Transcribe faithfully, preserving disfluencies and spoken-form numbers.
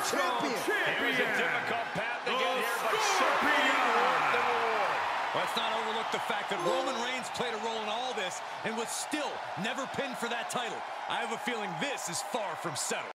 champion. champion. It was a difficult path to The get here, but Scorpion. certainly worth the reward. Let's not overlook the fact that Roman Reigns played a role in all this and was still never pinned for that title. I have a feeling this is far from settled.